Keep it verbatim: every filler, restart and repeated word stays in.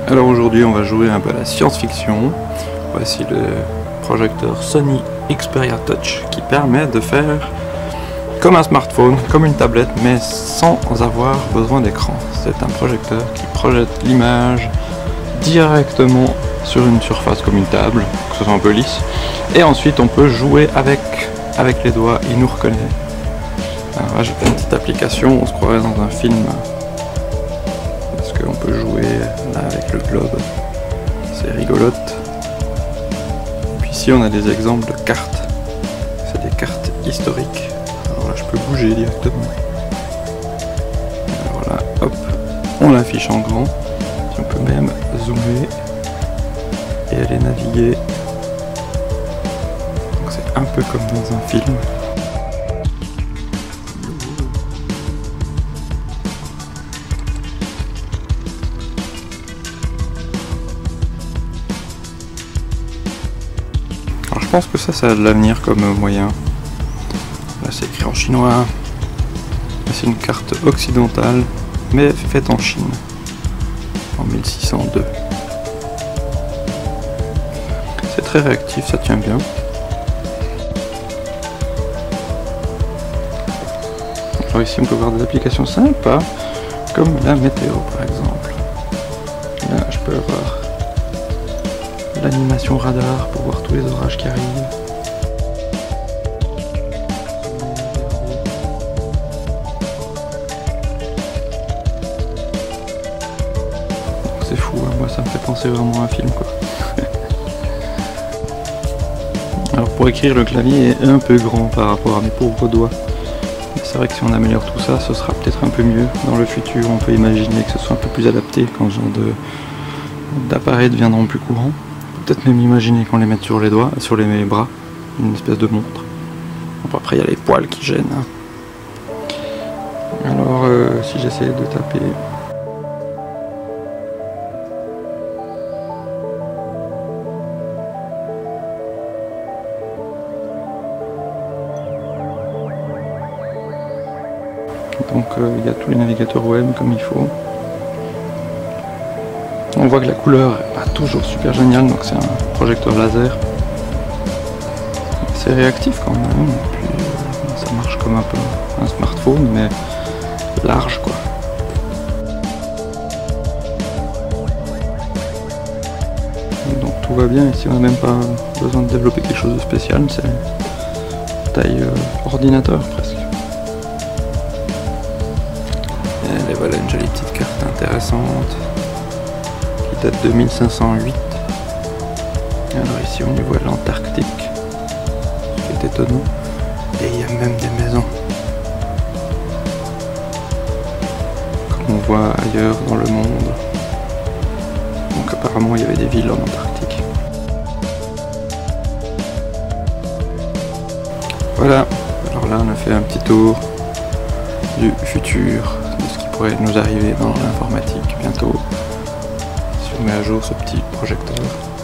Alors aujourd'hui on va jouer un peu à la science-fiction. Voici le projecteur Sony Xperia Touch qui permet de faire comme un smartphone, comme une tablette, mais sans avoir besoin d'écran. C'est un projecteur qui projette l'image directement sur une surface comme une table, que ce soit un peu lisse, et ensuite on peut jouer avec, avec les doigts, il nous reconnaît. Alors là j'ai fait une petite application, on se croirait dans un film, parce qu'on peut jouer là avec le globe, c'est rigolote. Puis ici on a des exemples de cartes, c'est des cartes historiques. Alors là je peux bouger directement. Alors là, hop, on l'affiche en grand, on peut même zoomer et aller naviguer. Donc c'est un peu comme dans un film. Alors je pense que ça, ça a de l'avenir comme moyen. Là c'est écrit en chinois. C'est une carte occidentale, mais faite en Chine, en mille six cent deux. C'est très réactif, ça tient bien. Alors ici on peut voir des applications sympas, comme la météo par exemple. Là je peux avoir l'animation radar pour voir tous les orages qui arrivent. C'est fou, hein, moi ça me fait penser vraiment à un film quoi. Alors pour écrire, le clavier est un peu grand par rapport à mes pauvres doigts. C'est vrai que si on améliore tout ça, ce sera peut-être un peu mieux. Dans le futur, on peut imaginer que ce soit un peu plus adapté quand ce genre de d'appareils deviendront plus courants. Peut-être même imaginer qu'on les mette sur les doigts, sur les bras, une espèce de montre. Bon, après il y a les poils qui gênent. Hein. Alors euh, si j'essaie de taper... Donc il euh, y a tous les navigateurs web comme il faut. On voit que la couleur est pas toujours super géniale, donc c'est un projecteur laser. C'est réactif quand même, et puis euh, ça marche comme un peu un smartphone, mais large quoi. Donc tout va bien, ici on n'a même pas besoin de développer quelque chose de spécial, c'est taille euh, ordinateur presque. Et voilà une jolie petite carte intéressante qui date de mille cinq cent huit. Alors ici on y voit l'Antarctique, ce qui est étonnant, et il y a même des maisons comme on voit ailleurs dans le monde. Donc apparemment il y avait des villes en Antarctique. Voilà, alors là on a fait un petit tour du futur, de ce qui pourrait nous arriver dans l'informatique bientôt si on met à jour ce petit projecteur.